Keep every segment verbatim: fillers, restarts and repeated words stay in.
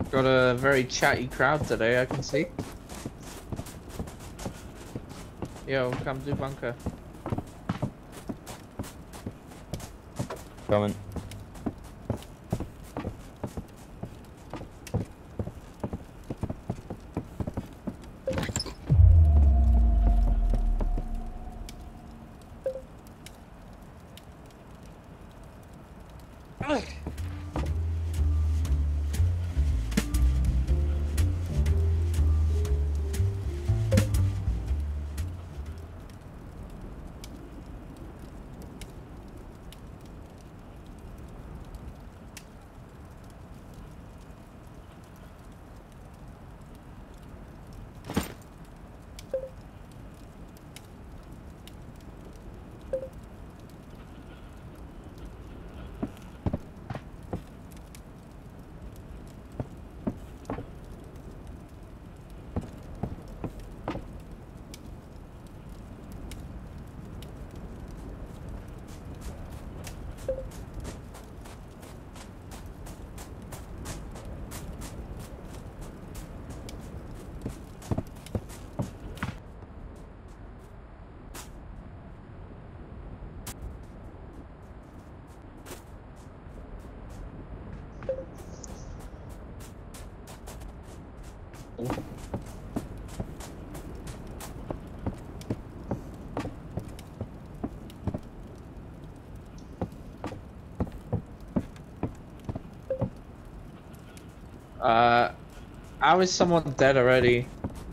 Got a very chatty crowd today, I can see. Yo, come do bunker. Coming. Uh, how is someone dead already?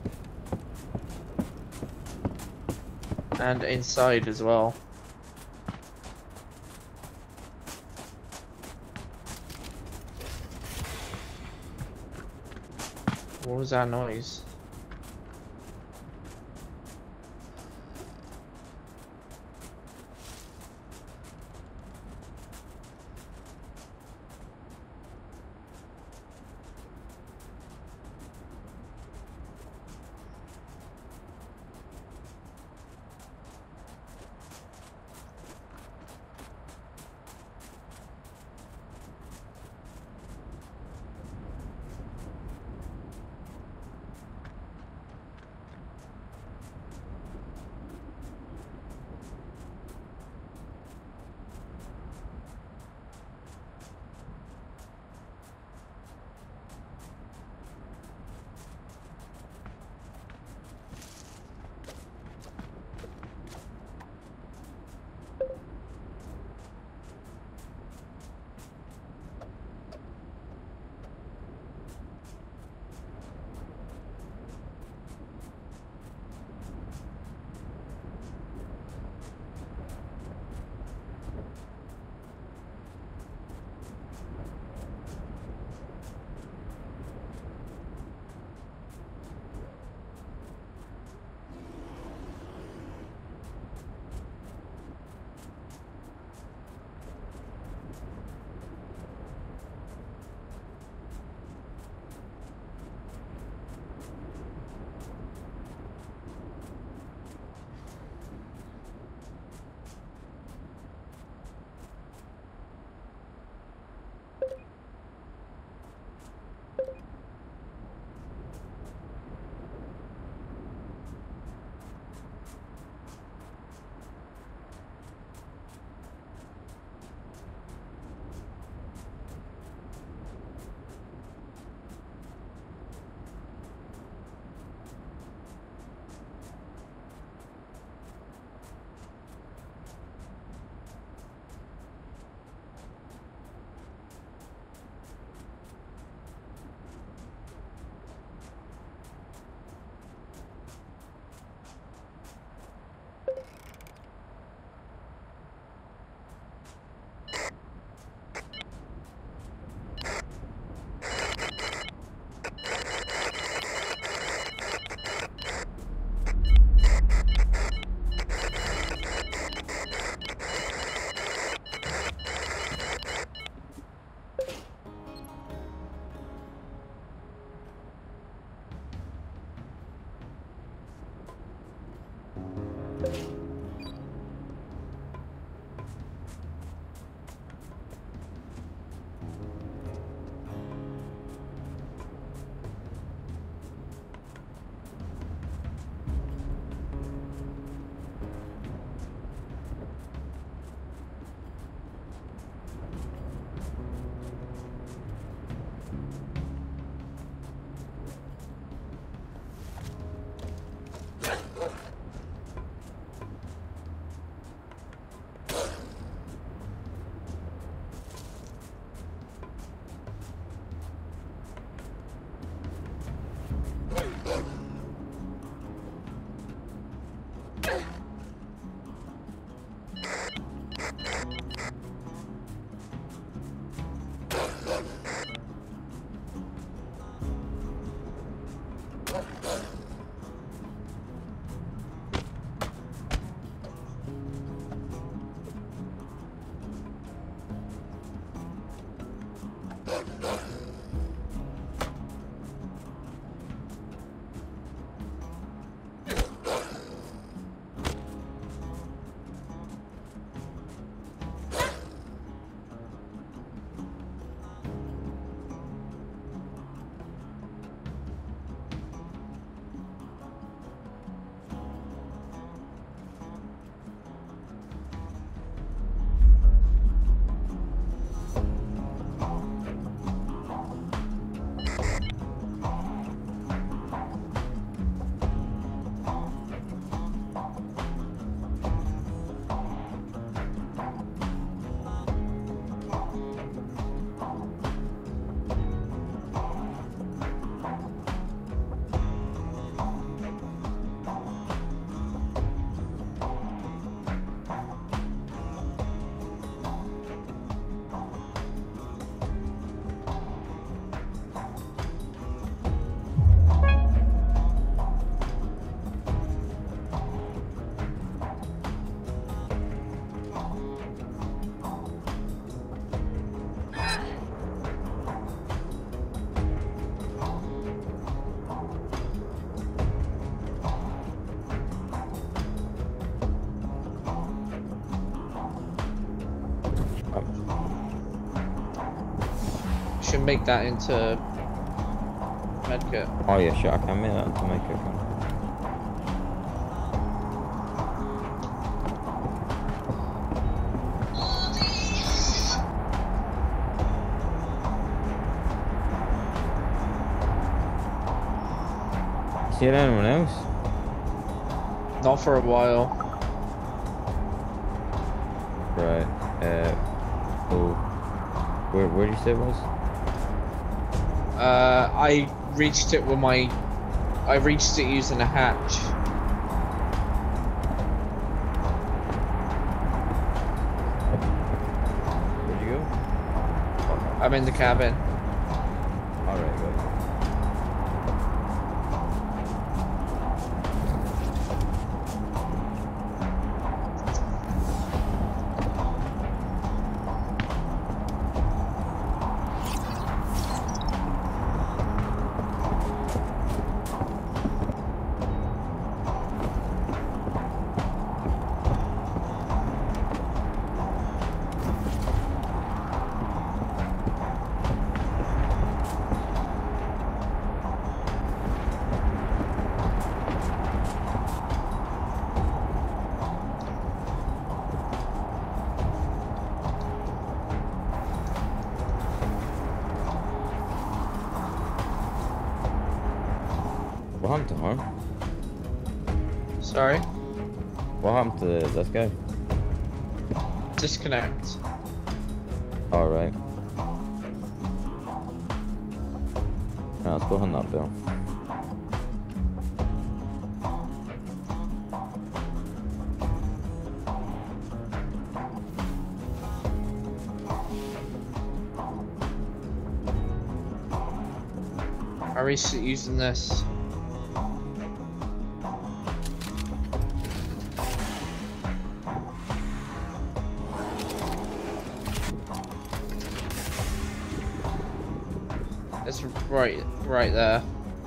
And inside as well. What was that noise? Should make that into medkit. Oh yeah, sure, I can make that into medkit. See anyone else? Not for a while. Right. Uh. Oh. Where Where did you say it was? Uh, I reached it with my. I reached it using a hatch. Where'd you go? I'm in the cabin. Alright, good. What happened to her? Sorry? What happened to this guy? Disconnect. Alright. Right, let's go hunt that bill. I reached it using this. It's right, right there.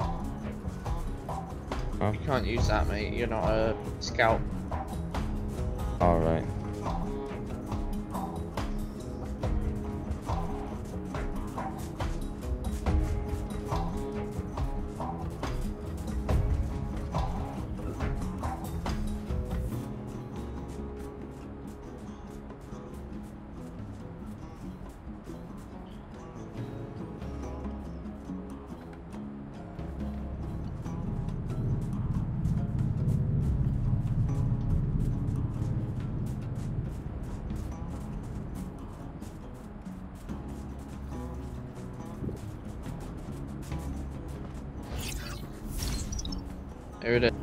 Huh? You can't use that, mate. You're not a scout. Alright. There it is.